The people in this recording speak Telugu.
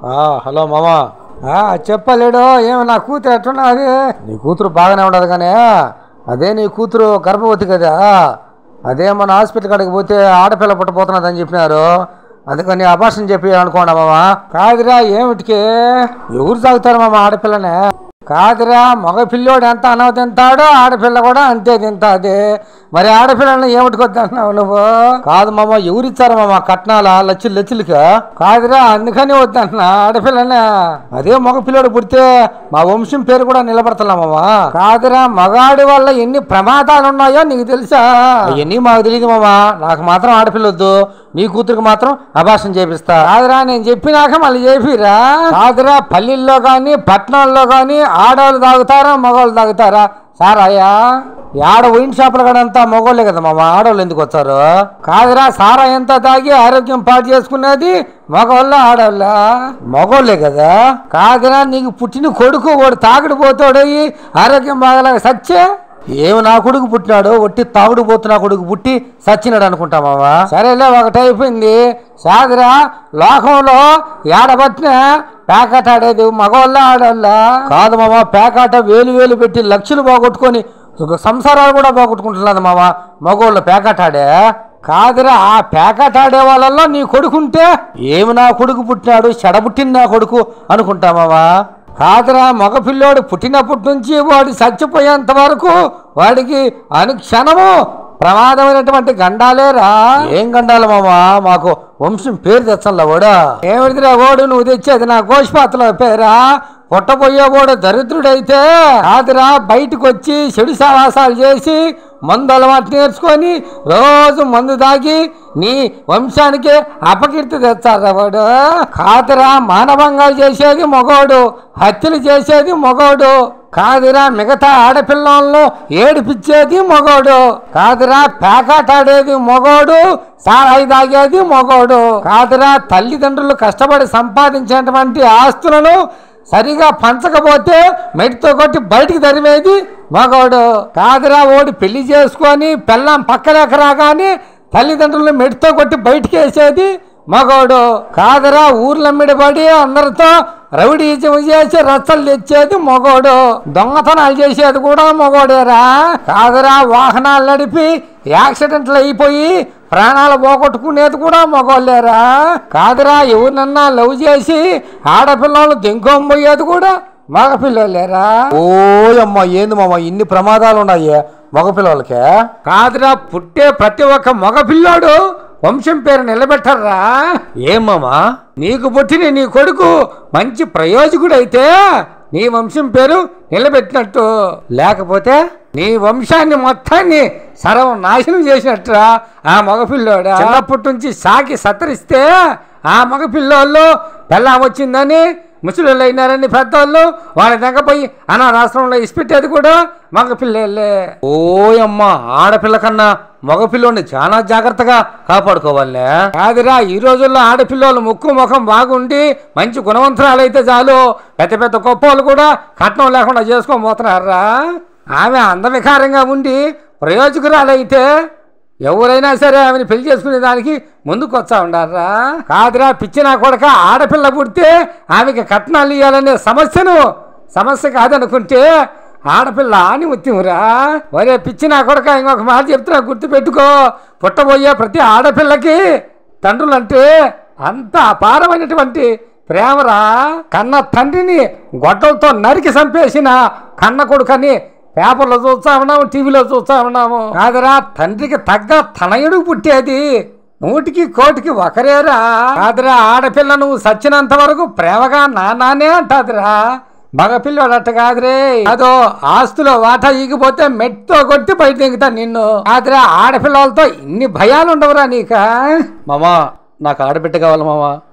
హలో మామా. చెప్పలేడు ఏమి నా కూతురు ఎట్టున్నది? నీ కూతురు బాగానే ఉండదు కానీ అదే నీ కూతురు గర్భవతి కదా, అదే మన హాస్పిటల్ కాడికి పోతే ఆడపిల్ల పుట్టబోతున్నది అని చెప్పినారు. అందుకని అబార్షన్ చెప్పి అనుకోండి మామా. కాదురా ఏమిటికి ఎవరు సాగుతారు మామ ఆడపిల్లనే? కాదురా మగ పిల్లోడు ఎంత అన్నం తింటాడో ఆడపిల్ల కూడా అంతే తింటాది. మరి ఆడపిల్లని ఏమిటికి వద్దంటున్నావు నువ్వు? కాదు మామ, ఎవరిచ్చారు మామ కట్నాల లచ్చులకి? కాదురా అందుకని వద్దంటున్నా ఆడపిల్లనే. అదే మగ పిల్లోడు పుడితే మా వంశం పేరు కూడా నిలబడతలా మామ. కాదురా మగాడి వల్ల ఎన్ని ప్రమాదాలు ఉన్నాయో నీకు తెలుసా? అవన్నీ మాకు తెలియదు మామ. నాకు మాత్రం ఆడపిల్ల వద్దు, నీ కూతురికి మాత్రం అబార్షన్ చేపిస్తా. కాదురా నేను చెప్పినాక మళ్ళీ చేపిరా. కాదురా పల్లెల్లో కానీ పట్టణాల్లో కానీ ఆడవాళ్ళు తాగుతారా మగవాళ్ళు తాగుతారా? సార్ అయ్యా ఆడ వైన్ షాపుల కాడంతా మగవాళ్ళే కదా మామ, ఆడవాళ్ళు ఎందుకు వచ్చారు? కాదురా సారా ఎంత తాగి ఆరోగ్యం పాటు చేసుకునేది మగవాళ్ళ ఆడవాళ్ళ? మగవాళ్ళే కదా. కాదురా నీకు పుట్టిన కొడుకు వాడు తాగుడు పోతాడయి ఆరోగ్యం బాగలేక సచ్చే. ఏమి నా కొడుకు పుట్టినాడు, ఒట్టి తాగుడు పోతు నా కొడుకు పుట్టి సచ్చినాడు అనుకుంటా మావా. సరేలే ఒకటైపోయింది. సాగరా లోకంలో ఏడబట్టిన పేకాట ఆడేది మగవాళ్ళ ఆడవాళ్ళ? కాదు మామ, పేకాట వేలు పెట్టి లక్షలు పోగొట్టుకొని సంసారాలు కూడా పోగొట్టుకుంటున్నది మామ మగవాళ్ళు పేకాట ఆడే. కాదురా ఆ పేకాట ఆడే వాళ్ళల్లో నీ కొడుకుంటే ఏమి నా కొడుకు పుట్టినాడు చెడబుట్టిన నా కొడుకు అనుకుంటా మావా. కాదురా మగపిల్లోడు పుట్టినప్పటి నుంచి వాడు చచ్చిపోయేంత వరకు వాడికి అనుక్షణము ప్రమాదమైనటువంటి గండాలేరా. ఏం గండాలు మామా? మాకు వంశం పేరు తెచ్చంలా వాడు. ఏమిటిరా వాడు నువ్వు తెచ్చేది నా గోష్పాతలో పేరా? పుట్టబోయేవాడు దరిద్రుడైతే కాదురా బయటకు వచ్చి చెడు సావాసాలు చేసి మందు అలవాటు నేర్చుకొని రోజు మందు తాగి నీ వంశానికి అపకీర్తి తెచ్చారా వాడు. కాదురా మానభంగాలు చేసేది మగోడు, హత్యలు చేసేది మగోడు. కాదురా మిగతా ఆడపిల్లలను ఏడిపించేది మగోడు. కాదురా పేకాట ఆడేది మగోడు, సారాయి తాగేది మగోడు. కాదురా తల్లిదండ్రులు కష్టపడి సంపాదించేటువంటి ఆస్తులను సరిగా పంచకపోతే మెడితో కొట్టి బయటికి తరిమేది మగోడు. కాదురా ఓడి పెళ్లి చేసుకొని పెళ్ళాం పక్కలేక రాగానే తల్లిదండ్రులు మెడితో కొట్టి బయటికి వేసేది మగోడు. కాదురా ఊర్లమ్మిడిపడి అందరితో రౌడీజం చేసి రచ్చలు తెచ్చేది మగోడు. దొంగతనాలు చేసేది కూడా మగోడేరా. కాదురా వాహనాలు నడిపి యాక్సిడెంట్లు అయిపోయి ప్రాణాలు పోగొట్టుకునేది కూడా మగోళ్ళేరా. కాదురా ఎవరినన్నా లవ్ చేసి ఆడపిల్లలు దెంకొంపోయేది కూడా మగపిల్లలేరా. ఓయమ్మ ఏంది మామ ఇన్ని ప్రమాదాలు ఉన్నాయి మగపిల్లలకే? కాదురా పుట్టే ప్రతి ఒక్క మగపిల్లాడు వంశం పేరు నిలబెట్టర్రా. ఏమమ్మా నీకు పుట్టిన నీ కొడుకు మంచి ప్రయోజకుడైతే నీ వంశం పేరు నిలబెట్టినట్టు, లేకపోతే నీ వంశాన్ని మొత్తాన్ని సర్వనాశనం చేసినట్టురా ఆ మగపిల్లోడు. చిన్నప్పటి నుంచి సాకి సత్తరిస్తే ఆ మగపిల్లోళ్ళు పెళ్ళాం వచ్చిందని ముసలిళ్ళు అయినారని పెద్దవాళ్ళు వాళ్ళ దగ్గర పోయి అనాథాశ్రమంలో ఇసిపెట్టేది కూడా మగపిల్లలే. ఓయమ్మ ఆడపిల్ల కన్నా మగపిల్లోని చాలా జాగ్రత్తగా కాపాడుకోవాలే. కాదురా ఈ రోజుల్లో ఆడపిల్లలు ముక్కు ముఖం బాగుండి మంచి గుణవంతురాలైతే చాలు, పెద్ద పెద్ద గొప్ప వాళ్ళు కూడా కట్నం లేకుండా చేసుకోబోతున్నారా. ఆమె అందవికారంగా ఉండి ప్రయోజకురాలైతే ఎవరైనా సరే ఆమెను పెళ్లి చేసుకునే దానికి ముందుకు వచ్చా ఉండారా. కాదురా పిచ్చిన కొడక ఆడపిల్ల పుడితే ఆమెకి కట్నాలు ఇవ్వాలనే సమస్య కాదనుకుంటే ఆడపిల్ల అని ఉత్తిమురా. ఒరే పిచ్చిన కొడక ఇంకొక మాట చెప్తున్నా గుర్తుపెట్టుకో, పుట్టబోయే ప్రతి ఆడపిల్లకి తండ్రులంటే అంత అపారమైనటువంటి ప్రేమరా. కన్న తండ్రిని గొడ్డలతో నరికి చంపేసిన కన్న కొడుకని పేపర్లో చూస్తా ఉన్నాము, టీవీలో చూస్తా ఉన్నాము. కాదురా తండ్రికి తగ్గ తనయుడు పుట్టేది 100కి 1 ఒకరేరా. కాదురా ఆడపిల్ల నువ్వు సచ్చినంత వరకు ప్రేమగా నాన్నే అంటాదిరా. మగపిల్లడట్ట కాదురే, అదో ఆస్తులో వాటా ఈగిపోతే మెట్తో కొట్టి బయట దిగుతా నిన్ను. కాదురా ఆడపిల్లలతో ఇన్ని భయాలు ఉండవురా నీక. మామా నాకు ఆడబిడ్డ కావాలి మామా.